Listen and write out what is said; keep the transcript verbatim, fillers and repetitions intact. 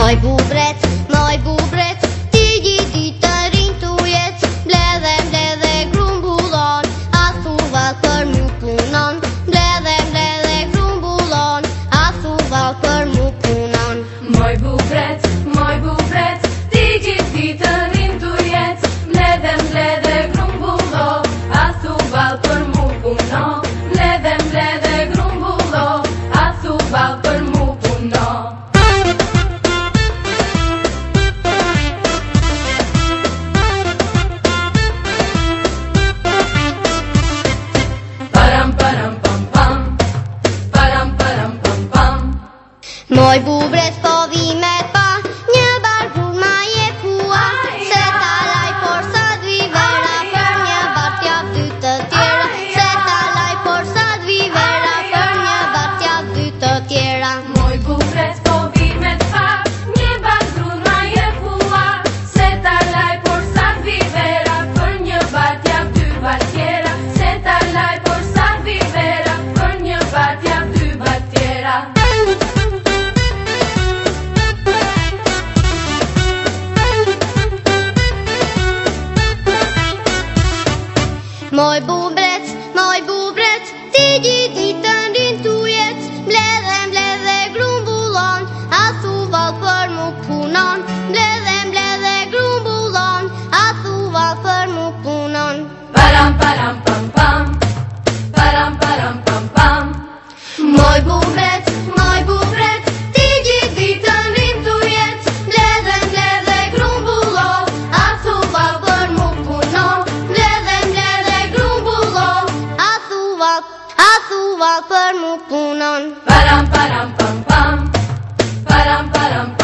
Moj bubrec, moj bubrec, ti gjithi të rinj tu jet, mbledhe, mbledhe grumbullon, asuval për mu punon, mbledhe, mbledhe grumbullon, asuval për mu punon. Moj bubrec, moj bubrec, ti gjithi të rinj tu jet, mbledhe, mbledhe grumbullon, asuval për mu punon, mbledhe, mbledhe grumbullon, asuval për mu punon. Moj bubrec po vi me pa, një barkur ma je kua, se talaj por sa dvi vera, për një bart jap dy të tjera, se talaj por sa dvi vera, për një bart jap dy të tjera. Moj bubrec po vi me pa, një barkur ma je kua, se talaj por sa dvi vera, për një bart jap dy bart tjera, se talaj por sa dvi vera, për një bart jap dy bart tjera. Moj bubrec, moj bubrec, ti gjithi të rinj tu jet, mbledhe, mbledhe grumbullon, asuval për mu punon, mbledhe, mbledhe grumbullon, asuval për mu punon. Param, param, pam, pam, param, param, pam, pam. Moj bubrec, moj bubrec, ti gjithi të rinj tu jet, mbledhe, mbledhe grumbullon, asuval për mu punon, mbledhe, mbledhe grumbullon, asuval, asuval për mu punon. Param, param, pam, pam, param, param,